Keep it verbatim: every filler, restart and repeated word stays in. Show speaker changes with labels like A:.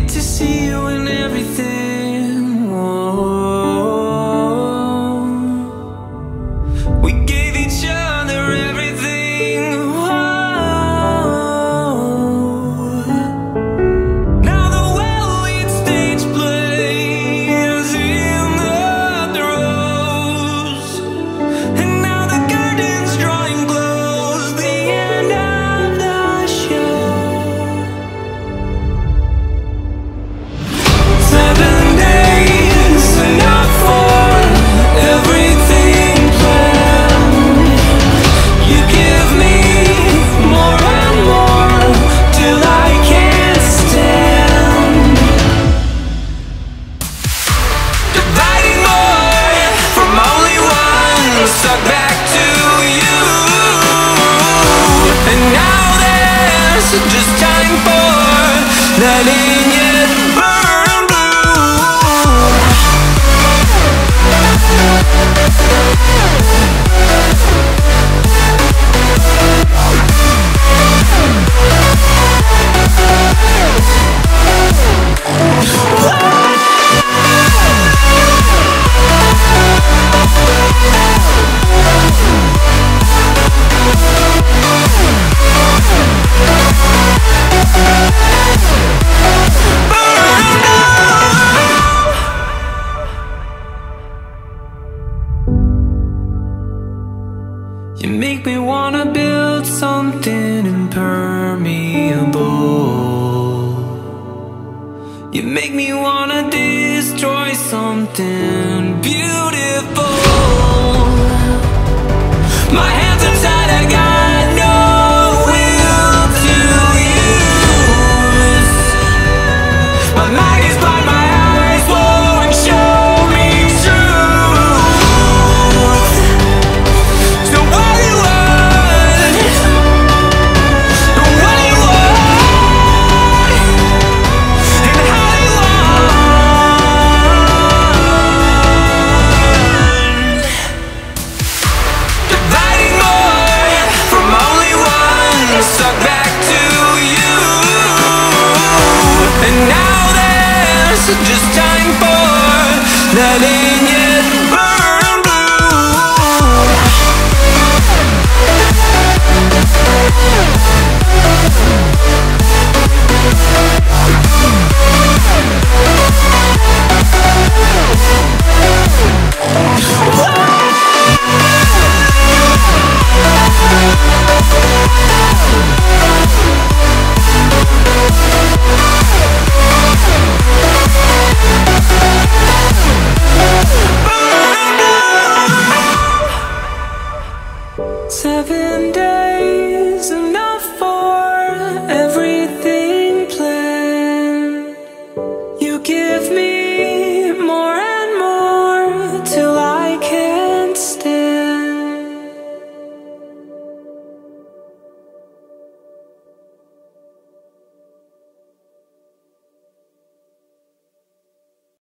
A: get to see you in everything. Whoa. We gave each other everything. Whoa. Now the well-lit stage plays in the throes, and now the curtain's drawing close, the end of the show. Seven days, enough for everything planned. You give me more and more till I can't stand. Dividing more from only one, stuck back to you. And now there's just time for letting it burn blue. You make me wanna build something impermeable. You make me wanna destroy something beautiful. My hands are tied, I got no will to use. My mind is blind, my eyes won't show me truth. So what do you want? What do you want? And how do you want? Dividing more from only one, stuck back to you. And now there's just time for letting it burn blue. Seven